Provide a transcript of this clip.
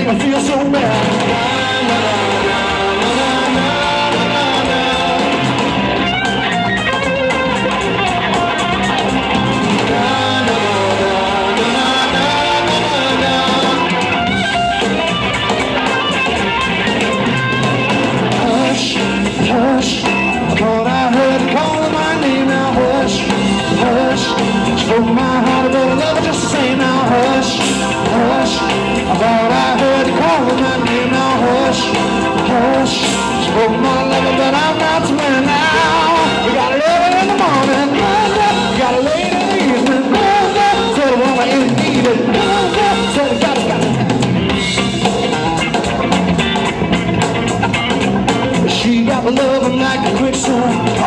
me feel so bad. Hush, hush, I thought I heard you calling my name. Now hush, hush, spoke my heart about love, just say now hush, hush, I thought I heard you calling my name. Now hush, hush, spoke my love, but I'm not to win now. We got it early in the morning, we got it late in the evening, said I wanna ain't need it, said I got it. She got the loving like a quicksand.